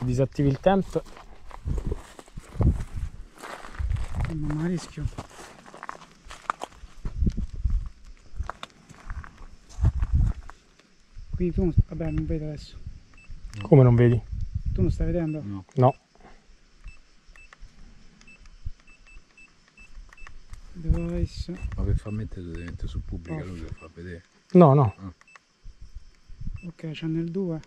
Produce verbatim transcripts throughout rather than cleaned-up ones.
disattivi il temp. Non mi rischio. Qui tu non... Vabbè, non vedo adesso. Come non vedi? Tu non stai vedendo? No. No. Device. Ma per far mettere tu devi mettere su pubblica, lui per far vedere. No, no. Ah. Ok, channel due.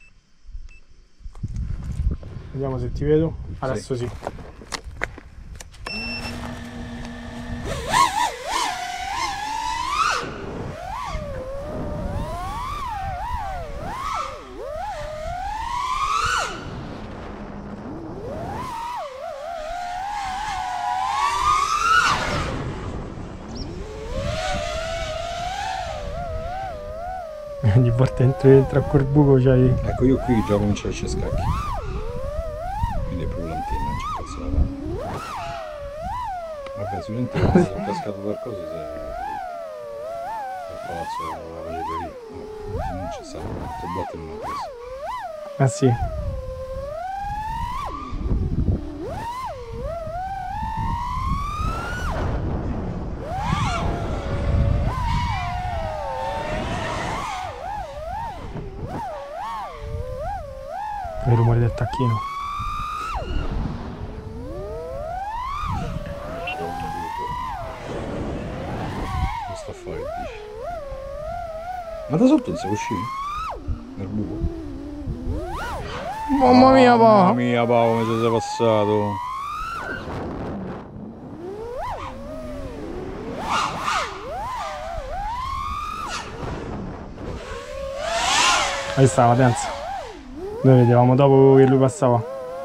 Vediamo se ti vedo. Adesso sì. Ogni volta entro dentro a quel buco c'hai... Ecco, io qui già comincio a esce scacchi. Quindi è proprio l'antenna, non c'è cazzo da fare. Vabbè, sicuramente se è cascato qualcosa si è... al palazzo della macelleria. No, se non c'è stato, quante botte non ho preso. Ah sì. Il rumore del tacchino. Non sta fuori, dici. Ma da sotto non si può uscire? Nel buco? Mamma mia, pa! Mamma mia, pa, come ci sei passato? Ahí sta la danza. Noi vedevamo dopo che lui passava.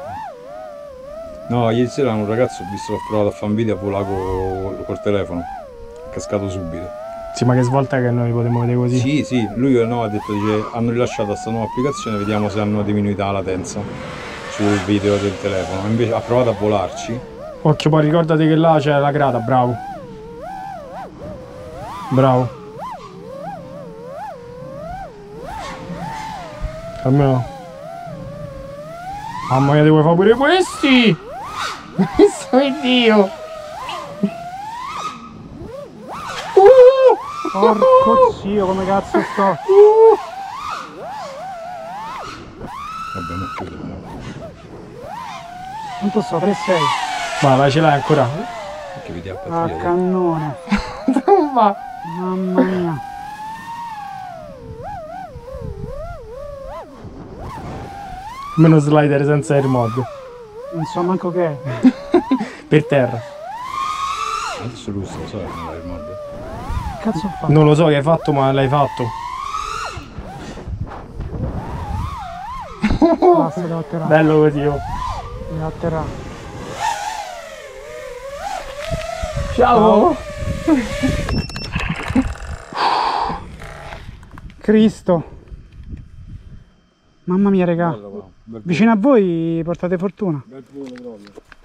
No, ieri sera un ragazzo, ho visto, l'ho provato a fare un video a volare col, col telefono. È cascato subito. Sì, ma che svolta che noi potremmo vedere così? Sì, sì, lui no, ha detto, dice, hanno rilasciato questa nuova applicazione, vediamo se hanno diminuito la latenza sul video del telefono. Invece ha provato a volarci. Occhio, poi ricordati che là c'è la grata, bravo. Bravo. Almeno. Mamma mia, devo fare pure questi! Questo è Dio! Uh! Porco zio, come cazzo sto? Uh! Vabbè, non chiudo. Quanto so, tre sei. Ma vai, ce l'hai ancora? Perché vedi a Ah, partire. cannone. Non va! Mamma mia. Meno slider senza air mod. Non so manco che è. Per terra. Adesso lui lo so che non l'hai il mod. Che cazzo ho fatto? Non lo so che hai fatto, ma l'hai fatto. Basta, devo atterrare. Bello così, oh. Devo atterrare. Ciao! Cristo. Mamma mia, regà. Bello, va. Bel Vicino a voi portate fortuna. Bel volo proprio.